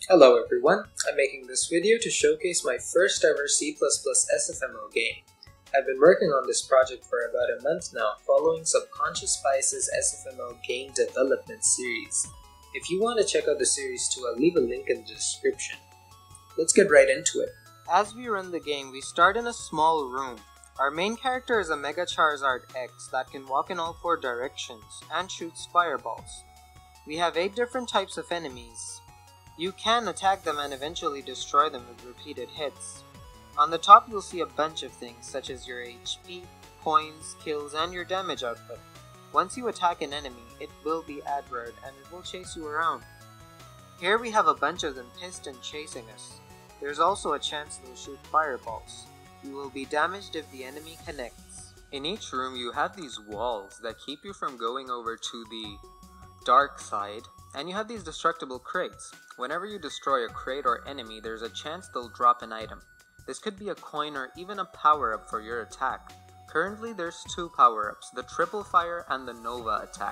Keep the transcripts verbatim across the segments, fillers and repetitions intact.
Hello everyone, I'm making this video to showcase my first ever C plus plus S F M L game. I've been working on this project for about a month now, following Subconsciousbias' S F M L Game Development series. If you want to check out the series too, I'll leave a link in the description. Let's get right into it. As we run the game, we start in a small room. Our main character is a Mega Charizard X that can walk in all four directions and shoots fireballs. We have eight different types of enemies. You can attack them and eventually destroy them with repeated hits. On the top you'll see a bunch of things such as your H P, coins, kills, and your damage output. Once you attack an enemy, it will be adverted and it will chase you around. Here we have a bunch of them pissed and chasing us. There's also a chance they'll shoot fireballs. You will be damaged if the enemy connects. In each room you have these walls that keep you from going over to the dark side, and you have these destructible crates. Whenever you destroy a crate or enemy, there's a chance they'll drop an item. This could be a coin or even a power-up for your attack. Currently there's two power-ups, the triple fire and the Nova attack.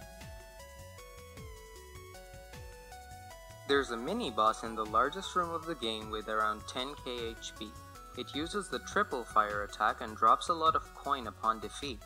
There's a mini-boss in the largest room of the game with around ten K H P. It uses the triple fire attack and drops a lot of coin upon defeat.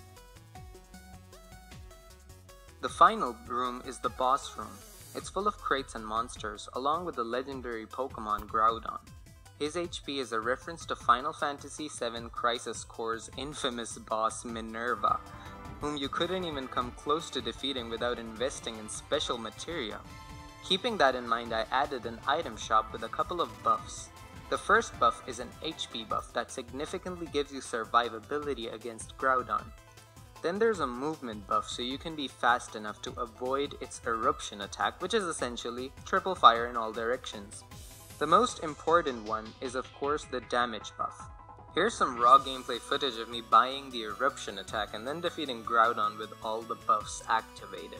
The final room is the boss room. It's full of crates and monsters, along with the legendary Pokemon Groudon. His H P is a reference to Final Fantasy seven Crisis Core's infamous boss Minerva, whom you couldn't even come close to defeating without investing in special materia. Keeping that in mind, I added an item shop with a couple of buffs. The first buff is an H P buff that significantly gives you survivability against Groudon. Then there's a movement buff so you can be fast enough to avoid its eruption attack, which is essentially triple fire in all directions. The most important one is of course the damage buff. Here's some raw gameplay footage of me buying the eruption attack and then defeating Groudon with all the buffs activated.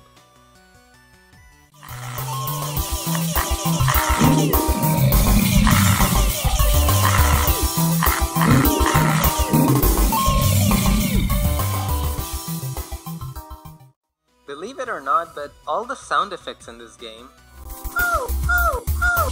Believe it or not, but all the sound effects in this game oh, oh,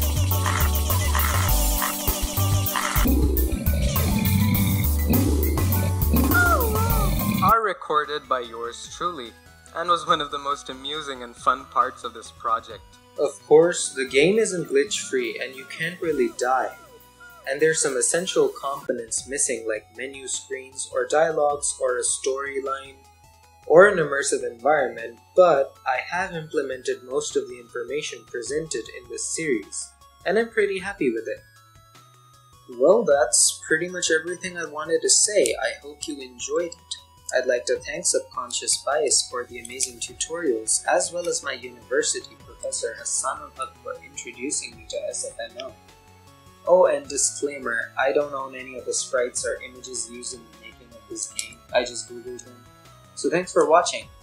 oh. are recorded by yours truly, and was one of the most amusing and fun parts of this project. Of course, the game isn't glitch-free and you can't really die. And there's some essential components missing like menu screens or dialogues or a storyline or an immersive environment, but I have implemented most of the information presented in this series, and I'm pretty happy with it. Well, that's pretty much everything I wanted to say. I hope you enjoyed it. I'd like to thank Subconsciousbias for the amazing tutorials, as well as my university professor Hassanul Haq for introducing me to S F M L. Oh, and disclaimer, I don't own any of the sprites or images used in the making of this game. I just googled them. So thanks for watching.